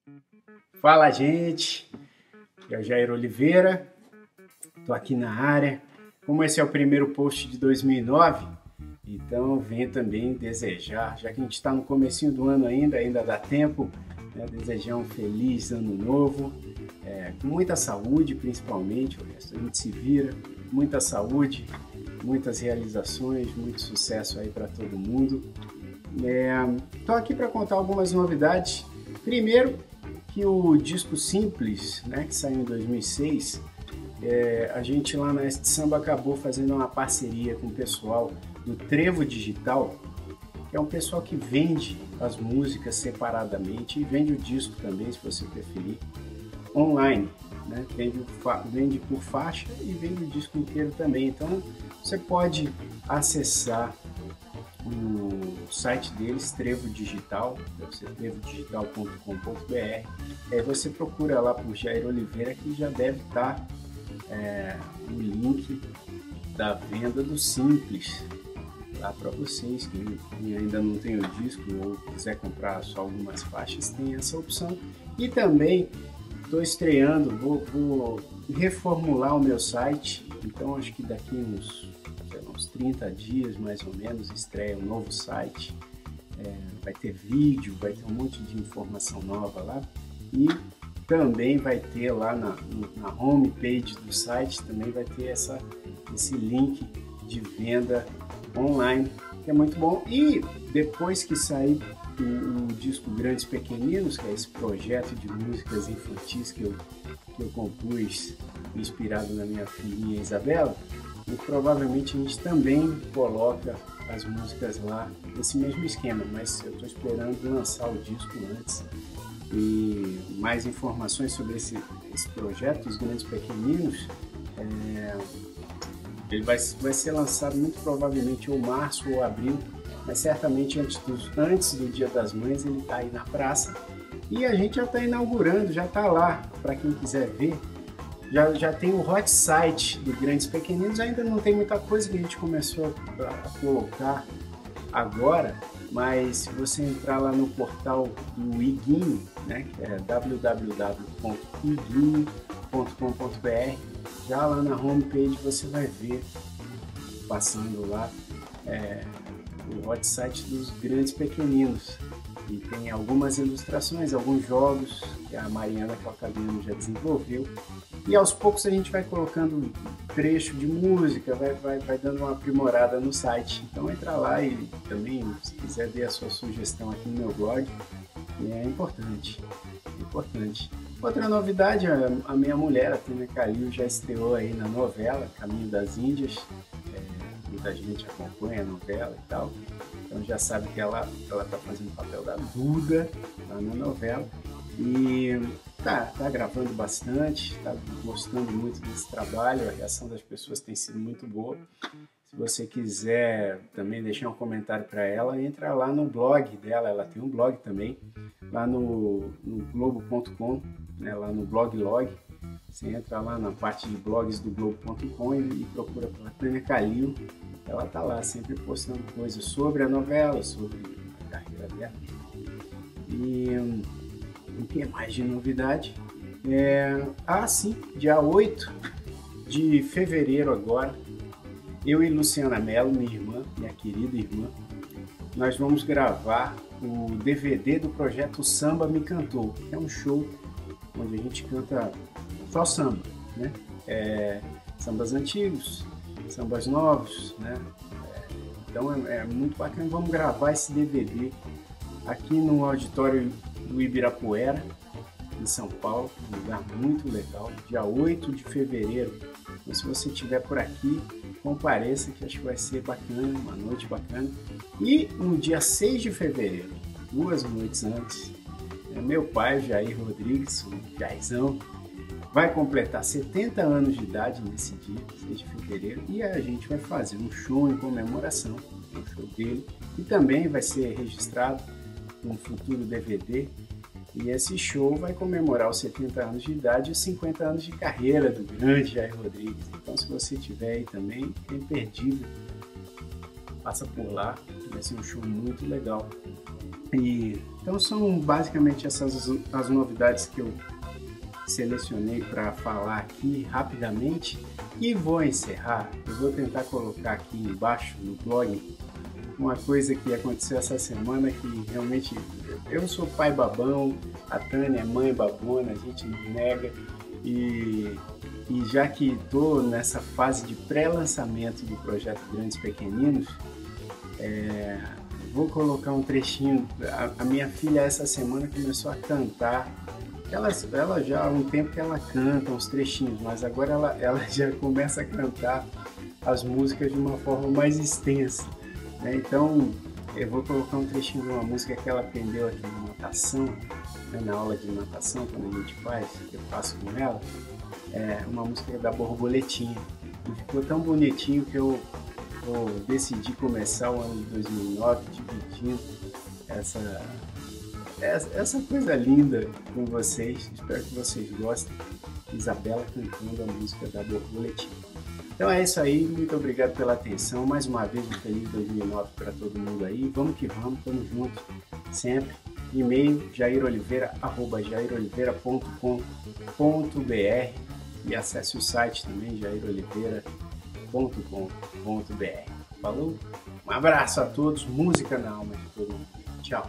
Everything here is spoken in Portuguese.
Fala, gente, é o Jair Oliveira, estou aqui na área. Como esse é o primeiro post de 2009, então venho também desejar, já que a gente está no comecinho do ano ainda dá tempo, né, desejar um feliz ano novo, com muita saúde principalmente, o resto a gente se vira, muita saúde, muitas realizações, muito sucesso aí para todo mundo. Estou aqui para contar algumas novidades. Primeiro, que o disco Simples, né, que saiu em 2006, a gente lá na Este Samba acabou fazendo uma parceria com o pessoal do Trevo Digital, que é um pessoal que vende as músicas separadamente e vende o disco também, se você preferir, online, né? Vende por faixa e vende o disco inteiro também. Então você pode acessar o site deles, Trevo Digital, deve ser trevodigital.com.br. Aí você procura lá por Jair Oliveira, que já deve estar o link da venda do Simples lá para vocês que ainda não tem o disco ou quiser comprar só algumas faixas, tem essa opção. E também estou estreando, vou reformular o meu site, então acho que daqui uns 30 dias mais ou menos estreia um novo site, vai ter vídeo, vai ter um monte de informação nova lá e também vai ter lá na homepage do site, também vai ter esse link de venda online, que é muito bom. E depois que sair o disco Grandes Pequeninos, que é esse projeto de músicas infantis que eu compus inspirado na minha filhinha Isabela, e provavelmente a gente também coloca as músicas lá nesse mesmo esquema, mas eu estou esperando lançar o disco antes. E mais informações sobre esse projeto, Os Grandes Pequeninos, ele vai ser lançado muito provavelmente ou março ou abril, mas certamente antes do Dia das Mães ele está aí na praça. E a gente já está inaugurando, já está lá, para quem quiser ver. Já tem o hot site do Grandes Pequeninos, ainda não tem muita coisa que a gente começou a colocar agora, mas se você entrar lá no portal do Iguinho, né, que é www.iguinho.com.br, já lá na homepage você vai ver, passando lá, o hot site dos Grandes Pequeninos. E tem algumas ilustrações, alguns jogos que a Mariana Calcabiano já desenvolveu. E aos poucos a gente vai colocando trecho de música, vai dando uma aprimorada no site. Então entra lá e também, se quiser ver a sua sugestão aqui no meu blog, é importante. Outra novidade, a minha mulher, a Tânia Calil, já estreou aí na novela Caminho das Índias. Muita gente acompanha a novela e tal. Então já sabe que ela está fazendo o papel da Duda lá na novela. E tá gravando bastante, tá gostando muito desse trabalho, a reação das pessoas tem sido muito boa. Se você quiser também deixar um comentário para ela, entra lá no blog dela, ela tem um blog também, lá no globo.com, né, lá no bloglog. Você entra lá na parte de blogs do globo.com e procura pela Tânia Calil. Ela tá lá sempre postando coisas sobre a novela, sobre a carreira dela. E o que mais de novidade? Sim, dia 8 de fevereiro agora, eu e Luciana Mello, minha querida irmã, nós vamos gravar o DVD do projeto Samba Me Cantou, que é um show onde a gente canta só samba, né? Sambas antigos, sambas novos, né? Então é muito bacana. Vamos gravar esse DVD aqui no auditório do Ibirapuera, em São Paulo, um lugar muito legal, dia 8 de fevereiro. Então, se você estiver por aqui, compareça, que acho que vai ser bacana, uma noite bacana. E no dia 6 de fevereiro, 2 noites antes, meu pai, Jair Rodrigues, o Jairzão, vai completar 70 anos de idade nesse dia, 6 de fevereiro, e a gente vai fazer um show em comemoração, um show dele, e também vai ser registrado num futuro DVD. E esse show vai comemorar os 70 anos de idade e os 50 anos de carreira do grande Jair Rodrigues. Então, se você estiver aí também, é imperdível. Passa por lá, vai ser um show muito legal. Então são basicamente essas as novidades que eu selecionei para falar aqui rapidamente e vou encerrar. Eu vou tentar colocar aqui embaixo no blog uma coisa que aconteceu essa semana que realmente eu sou pai babão, a Tânia é mãe babona, a gente não nega e já que estou nessa fase de pré-lançamento do projeto Grandes Pequeninos, vou colocar um trechinho. A minha filha essa semana começou a cantar. Ela já há um tempo que ela canta uns trechinhos, mas agora ela já começa a cantar as músicas de uma forma mais extensa, né? Então eu vou colocar um trechinho de uma música que ela aprendeu aqui na natação, né? Na aula de natação, quando a gente faz, eu faço com ela, uma música da Borboletinha. E ficou tão bonitinho que eu decidi começar o ano de 2009 dividindo essa coisa linda com vocês. Espero que vocês gostem. Isabela cantando a música da Borboletinha. Então é isso aí, muito obrigado pela atenção. Mais uma vez, um feliz 2009 para todo mundo aí. Vamos que vamos, estamos juntos sempre. E-mail jairoliveira@jairoliveira.com.br e acesse o site também, jairoliveira.com.br. Falou? Um abraço a todos, música na alma de todo mundo. Tchau.